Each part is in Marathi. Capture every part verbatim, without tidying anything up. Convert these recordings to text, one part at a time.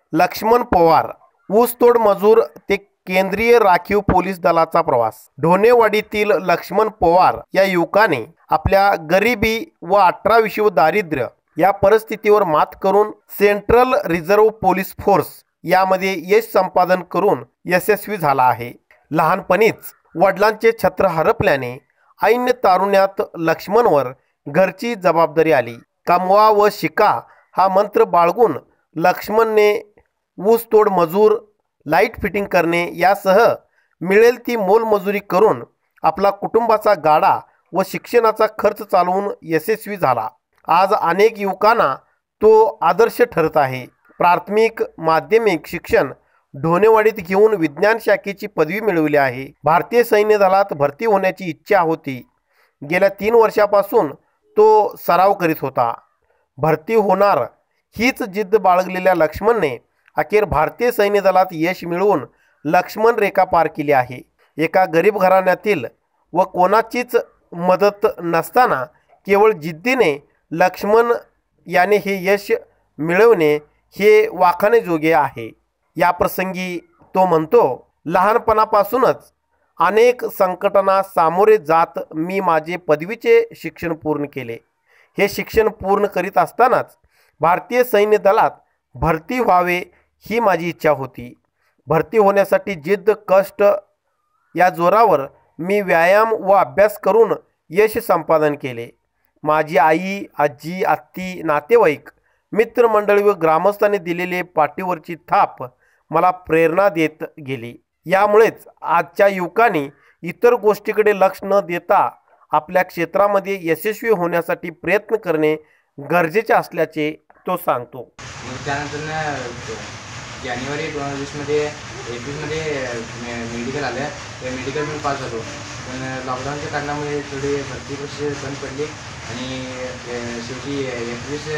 लक्ष्मण पवार, ऊसतोड मजूर ते केंद्रीय राखीव पोलीस दलाचा प्रवास। ढोणेवाडीतील लक्ष्मण पवार या युवकाने आपल्या गरिबी व अठरा विषव दारिद्र्य या परिस्थितीवर मात करून सेंट्रल रिझर्व्ह पोलीस फोर्स यामध्ये यश संपादन करून यशस्वी झाला आहे। लहानपणीच वडिलांचे छत्र हरपल्याने ऐन तारुण्यात लक्ष्मणवर घरची जबाबदारी आली। कमवा व शिका हा मंत्र बाळगून लक्ष्मणने ऊसतोड मजूर, लाईट फिटिंग करणे यासह मिळेल ती मोलमजुरी करून आपला कुटुंबाचा गाडा व शिक्षणाचा खर्च चालवून यशस्वी झाला। आज अनेक युवकांना तो आदर्श ठरत आहे। प्राथमिक माध्यमिक शिक्षण ढोणेवाडीत घेऊन विज्ञान शाखेची पदवी मिळवली आहे। भारतीय सैन्य दलात भरती होण्याची इच्छा होती। गेल्या तीन वर्षापासून तो सराव करीत होता। भरती होणार हीच जिद्द बाळगलेल्या लक्ष्मणने अखेर भारतीय सैन्य दलात यश मिळवून लक्ष्मण रेखा पार केली आहे। एका गरीब घराण्यातील व कोणाचीच मदत नसताना केवळ जिद्दीने लक्ष्मण याने हे यश मिळवणे हे वाखाणेजोगे आहे। या प्रसंगी तो म्हणतो, लहानपणापासूनच अनेक संकटांना सामोरे जात मी माझे पदवीचे शिक्षण पूर्ण केले। हे शिक्षण पूर्ण करीत असतानाच भारतीय सैन्य दलात भरती व्हावे ही माझी इच्छा होती। भरती होण्यासाठी जिद्द कष्ट या जोरावर मी व्यायाम व अभ्यास करून यश संपादन केले। माझी आई, आजी, आत्ती, नातेवाईक, मित्रमंडळी व ग्रामस्थांनी दिलेले पाठीवरची थाप मला प्रेरणा देत गेली। यामुळेच आजच्या युवकांनी इतर गोष्टीकडे लक्ष न देता आपल्या क्षेत्रामध्ये यशस्वी होण्यासाठी प्रयत्न करणे गरजेचे असल्याचे तो सांगतो। त्यानंतर जानेवारी दोन हजार वीसमध्ये एकवीसमध्ये मेडिकल आलं, त्या मेडिकल मी पास झालो। पण लॉकडाऊनच्या कारणामुळे थोडी भरती प्रोसेस बंद पडली आणि शेवटी एकवीस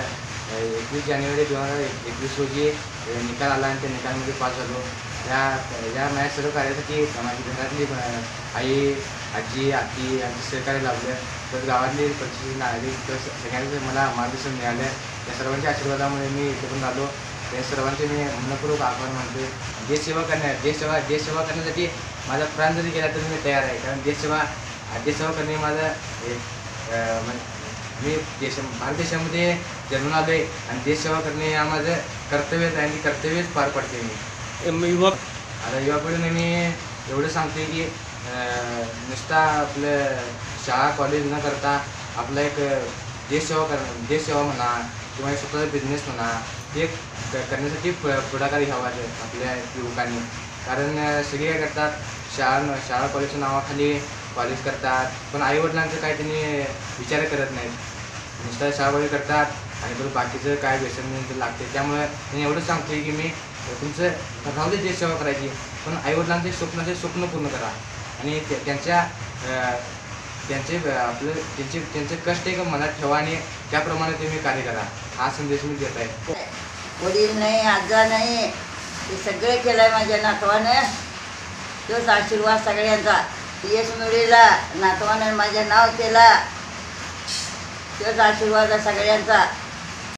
एकवीस जानेवारी दोन हजार एकवीस रोजी निकाल आला आणि त्या निकालामध्ये पास झालो। या या माझ्या सर्व कार्यासाठी माझी घरातली आई, आजी, आत्ती यांचं सहकार्य लाभलं। तर गावातली परिस्थिती नागरिक सगळ्यांचं मला मार्गदर्शन मिळालं। या सर्वांच्या आशीर्वादामुळे मी इथे पण आलो। त्या सर्वांचे मी मनपूर्वक आभार मानतो। देशसेवा करण्या देशसेवा देशसेवा करण्यासाठी माझा प्राण जरी गेला तरी मी तयार आहे, कारण देशसेवा देशसेवा करणे माझं एक मी देश भारत देशामध्ये जन्मून आलो आहे आणि देशसेवा करणे हा माझं कर्तव्य आहे आणि कर्तव्यच पार पडते मी। युवक आता युवा पिढीने मी एवढं सांगते की नुसता आपलं शाळा कॉलेज न करता आपलं एक देशसेवा कर देशसेवा म्हणा किंवा स्वतःचा बिझनेस म्हणा हे करण्यासाठी पुढाकार घ्यावा आपल्या युवकांनी। कारण सगळे काय करतात, शाळा शाळा कॉलेजच्या नावाखाली कॉलेज करतात, पण आईवडिलांचं काय त्यांनी विचार करत नाहीत। नुसतं शाळा कॉलेज करतात आणि परत बाकीचं काय व्यसन लागते। त्यामुळे मी एवढंच सांगतो की मी तुमचं राहू दे देशसेवा करायची, पण आईवडिलांचे स्वप्नाचे स्वप्न पूर्ण करा आणि त्यांच्या त्यांचे आपलं त्यांचे त्यांचे कष्ट एक मनात ठेवा आणि त्याप्रमाणे तुम्ही कार्य करा, हा संदेश मी देत आहे। वडील नाही, आजा नाही, हे सगळे केलं आहे माझ्या नातवानं। तोच आशीर्वाद सगळ्यांचा, यश मिळेला नातवानं माझं नाव केला, तोच आशीर्वाद सगळ्यांचा।